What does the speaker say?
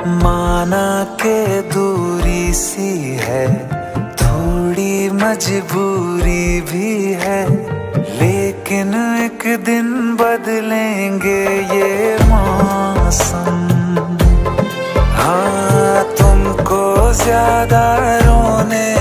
माना के दूरी सी है, थोड़ी मजबूरी भी है, लेकिन एक दिन बदलेंगे ये मौसम। हाँ, तुमको ज्यादा रोने